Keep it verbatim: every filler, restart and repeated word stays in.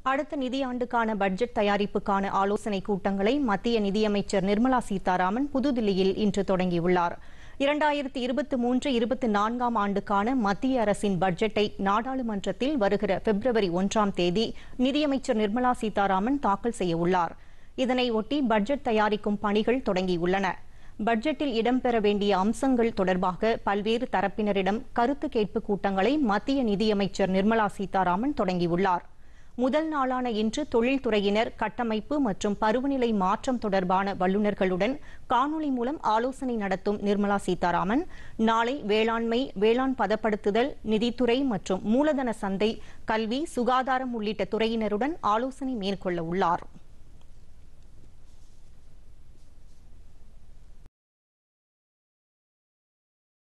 அடுத்த நிதியாண்டுக்கான பட்ஜெட் தயாரிப்புக்கான ஆலோசனைக் கூட்டங்களை மத்திய நிதியமைச்சர் நிர்மலா சீதாராமன் புதுதில்லியில் இன்று தொடங்கியுள்ளார். இரண்டாயிரத்தி இருபத்தி மூன்று இருபத்தி நான்காம் ஆண்டுக்கான மத்திய அரசின் பட்ஜெட்டை நாடாளுமன்றத்தில் வருகிற பிப்ரவரி ஒன்றாம் தேதி நிதியமைச்சர் நிர்மலா சீதாராமன் தாக்கல் செய்யவுள்ளார். இதனையொட்டி பட்ஜெட் தயாரிக்கும் பணிகள் தொடங்கியுள்ளன. பட்ஜெட்டில் இடம்பெற வேண்டிய அம்சங்கள் தொடர்பாக பல்வேறு தரப்பினரிடம் கருத்து கேட்பு கூட்டங்களை மத்திய நிதியமைச்சர் நிர்மலா சீதாராமன் தொடங்கியுள்ளார். முதல் நாளான இன்று தொழில்துறையினர், கட்டமைப்பு மற்றும் பருவநிலை மாற்றம் தொடர்பான வல்லுநர்களுடன் காணொலி மூலம் ஆலோசனை நடத்தும் நிர்மலா சீதாராமன் நாளை வேளாண்மை, வேளாண் பதப்படுத்துதல், நிதித்துறை மற்றும் மூலதன சந்தை, கல்வி, சுகாதாரம் உள்ளிட்ட துறையினருடன் ஆலோசனை மேற்கொள்ள உள்ளார்.